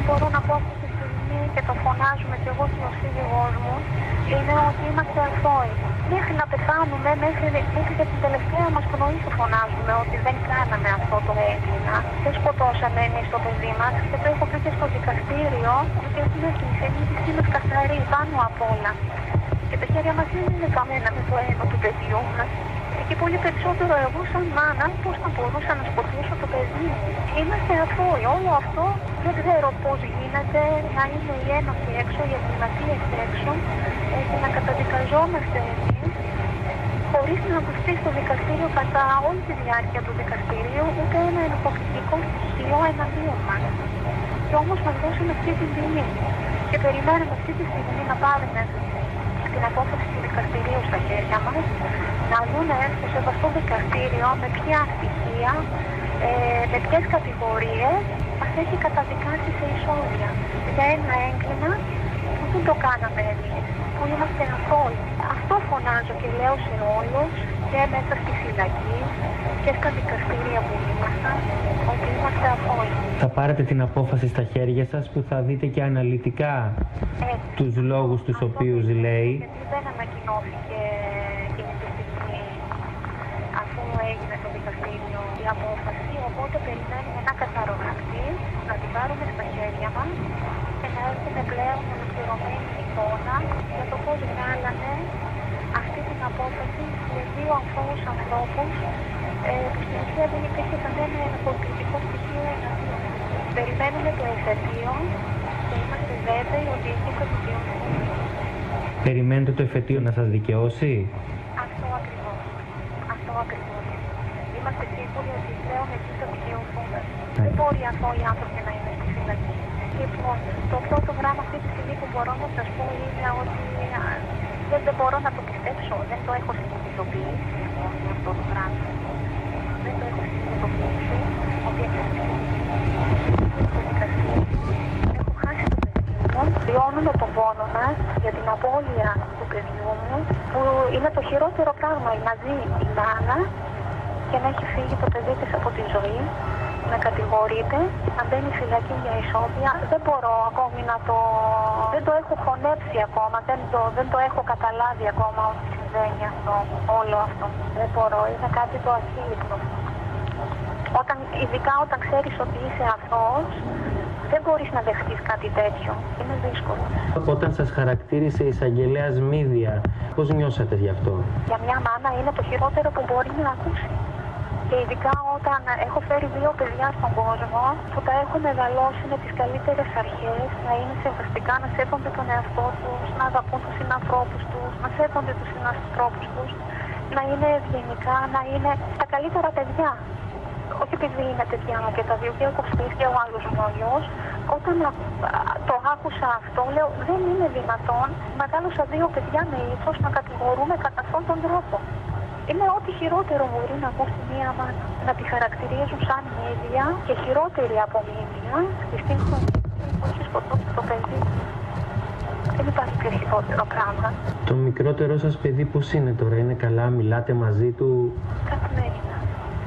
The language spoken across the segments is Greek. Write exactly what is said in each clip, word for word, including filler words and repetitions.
μπορώ να πω αυτή τη στιγμή και το φωνάζουμε και εγώ και ο σύζυγός μου, είναι ότι είμαστε αθώοι. Μέχρι να πεθάνουμε, μέχρι, μέχρι και την τελευταία μας πνοή το φωνάζουμε ότι δεν κάναμε αυτό το έγκλημα. Δεν σκοτώσαμε εμείς το παιδί μας και το έχω πει και στο δικαστήριο ότι έχουμε την συνείδησή μας καθαρή πάνω απ' όλα. Και τα χέρια μας δεν είναι καμένα με το αίμα του παιδιού μας. Και πολύ περισσότερο εγώ σαν μάνα πώς θα μπορούσα να σκοτώσω το παιδί μου. Είμαστε αθώοι. Όλο αυτό δεν ξέρω πώς γίνεται να είναι οι ένοχοι έξω, οι εγκληματίες έξω ε, και να καταδικαζόμαστε εμείς χωρίς να ακουστεί στο δικαστήριο κατά όλη τη διάρκεια του δικαστηρίου ούτε ένα ενοχοποιητικό στοιχείο εναντίον μας. Και όμως μας δώσουν αυτή την ποινή. Και περιμένουμε αυτή τη στιγμή να πάρουμε την απόφαση του δικαστηρίου στα χέρια μας, να δούνε στο σεβαστό δικαστήριο με ποια στοιχεία, ε, με ποιες κατηγορίες μας έχει καταδικάσει σε ισόβια για ένα έγκλημα που δεν το κάναμε εμείς, που είμαστε αθώοι. Αυτό φωνάζω και λέω σε όλους και μέσα στη φυλακή και στα δικαστήρια που ήμασταν, ότι είμαστε αθώοι. Θα πάρετε την απόφαση στα χέρια σας που θα δείτε και αναλυτικά Έτσι. τους λόγους τους Αυτό οποίους δεν, λέει. Γιατί δεν ανακοινώθηκε εκείνη τη στιγμή αφού έγινε το δικαστήριο η απόφαση, οπότε περιμένουμε να καταρρογραφεί, να την πάρουμε στα χέρια μας και να έχουμε πλέον ολοκληρωμένη εικόνα για το πώς βγάλανε αυτή την απόφαση σε δύο αθώους ανθρώπους ε, που στην ουσία δεν υπήρχε κανένα ενοχοποιητικό στοιχείο εναντίον. Περιμένουμε το εφετείο και είμαστε βέβαιοι ότι εκεί θα δικαιωθούν. Περιμένετε το εφετείο να σας δικαιώσει. Αυτό ακριβώς. Αυτό ακριβώς. Είμαστε σίγουροι ότι πλέον εκεί θα δικαιωθούν. Δεν μπορεί αθώοι άνθρωποι να είναι στη φυλακή. Λοιπόν, το πρώτο γράμμα αυτή τη στιγμή που μπορώ να σας πω είναι ότι δεν, δεν μπορώ να το πιστέψω. Δεν το έχω συνειδητοποιήσει αυτό το γράμμα. Δεν το έχω συνειδητοποιήσει ότι έχω χάσει το παιδί μου. Βιώνουμε τον πόνο μας για την απώλεια του παιδιού μου, που είναι το χειρότερο πράγμα. Να ζει η μάνα και να έχει φύγει το παιδί της από τη ζωή, να κατηγορείται, να μπαίνει φυλακή για ισόβια. Δεν μπορώ ακόμη να το... Δεν το έχω χωνέψει ακόμα, δεν το, δεν το έχω καταλάβει ακόμα ότι συμβαίνει αυτό, όλο αυτό. Δεν μπορώ, είναι κάτι το ασύλληπτο. Όταν, ειδικά όταν ξέρεις ότι είσαι αθώος, δεν μπορείς να δεχτείς κάτι τέτοιο. Είναι δύσκολο. Όταν σας χαρακτήρισε η εισαγγελέας Μύδια, πώς νιώσατε γι' αυτό? Για μια μάνα είναι το χειρότερο που μπορεί να ακούσει. Και ειδικά όταν έχω φέρει δύο παιδιά στον κόσμο που τα έχω μεγαλώσει με τις καλύτερες αρχές, να είναι σεβαστικά, να σέβονται τον εαυτό τους, να αγαπούν τους συνανθρώπους τους, να σέβονται τους συνανθρώπους τους, να είναι ευγενικά, να είναι τα καλύτερα παιδιά. Όχι επειδή είναι παιδιά μου και τα δύο, και ο Κωστής και ο άλλος μου ο γιος. Όταν το άκουσα αυτό, λέω δεν είναι δυνατόν μεγάλωσα δύο παιδιά με ήθος να κατηγορούμε κατά αυτόν τον τρόπο. Είναι ό,τι χειρότερο μπορεί να ακούσει μία μάνα. Να τη χαρακτηρίζουν σαν μύδια και χειρότερη από μύδια στη στιγμή που έχει σκοτώσει το παιδί. Δεν υπάρχει πιο χειρότερο πράγμα. Το μικρότερό σας παιδί πώς είναι τώρα, είναι καλά, μιλάτε μαζί του? Καθημερινά.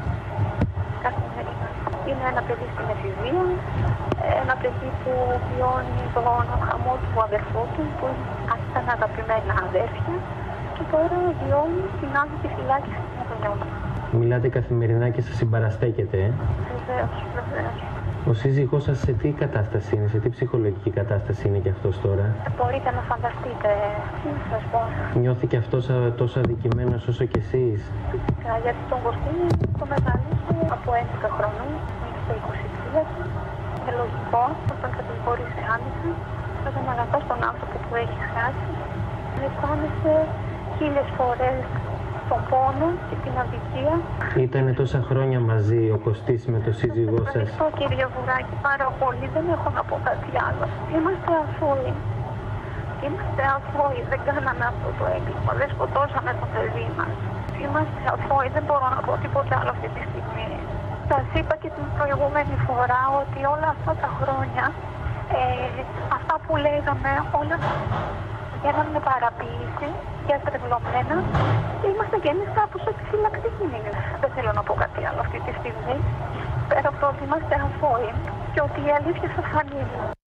Καθημερινά. Είναι ένα παιδί στην εφηβεία, ένα παιδί που βιώνει τον χαμό του αδερφού του, που ήταν αγαπημένα αδέρφια. Και τώρα βιώνει την άδικη φυλάκιση των γονιών. Μιλάτε καθημερινά και σας συμπαραστέκετε, ε? Βεβαίως, βεβαίως. Ο σύζυγός σας σε τι κατάσταση είναι, σε τι ψυχολογική κατάσταση είναι και αυτός τώρα? Μπορείτε να φανταστείτε, τι να σας πω. Νιώθει και αυτός τόσο αδικημένος όσο και εσείς? Φυσικά, γιατί τον Κωστή το μεγάλωσε από έντεκα χρονών, μέχρι τα είκοσι τρία. Είναι λογικό, όταν κατηγορήσει άνοιξε, θα τον αγαπάς τον άνθρωπο που έχει χάσει. Αισθάνεσαι χίλιες φορές τον πόνο και την αδικία. Ήτανε τόσα χρόνια μαζί ο Κωστής με τον σύζυγό σας. Ευχαριστώ κύριε Βουράκη πάρα πολύ, δεν έχω να πω κάτι άλλο. Είμαστε αθώοι. Είμαστε αθώοι, δεν κάναμε αυτό το έγκλημα, δεν σκοτώσαμε το παιδί μας. Είμαστε αθώοι, δεν μπορώ να πω τίποτα άλλο αυτή τη στιγμή. Σας είπα και την προηγούμενη φορά ότι όλα αυτά τα χρόνια, ε, αυτά που λέγαμε, όλα γίνανε με παραποίηση και αστρεβλωμένα και είμαστε και εμείς κάπως επιφυλακτικοί. Δεν θέλω να πω κάτι άλλο αυτή τη στιγμή, πέρα από το ότι είμαστε αθώοι και ότι η αλήθεια θα φανεί.